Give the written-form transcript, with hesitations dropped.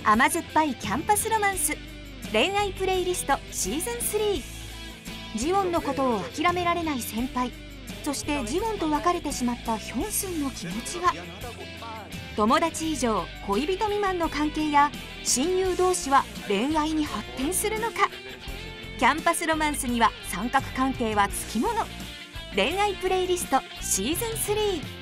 甘酸っぱいキャンパスロマンス恋愛プレイリストシーズン3。ジウォンのことを諦められない先輩、そしてジウォンと別れてしまったヒョンスンの気持ちは。友達以上恋人未満の関係や親友同士は恋愛に発展するのか。キャンパスロマンスには三角関係はつきもの。恋愛プレイリストシーズン3。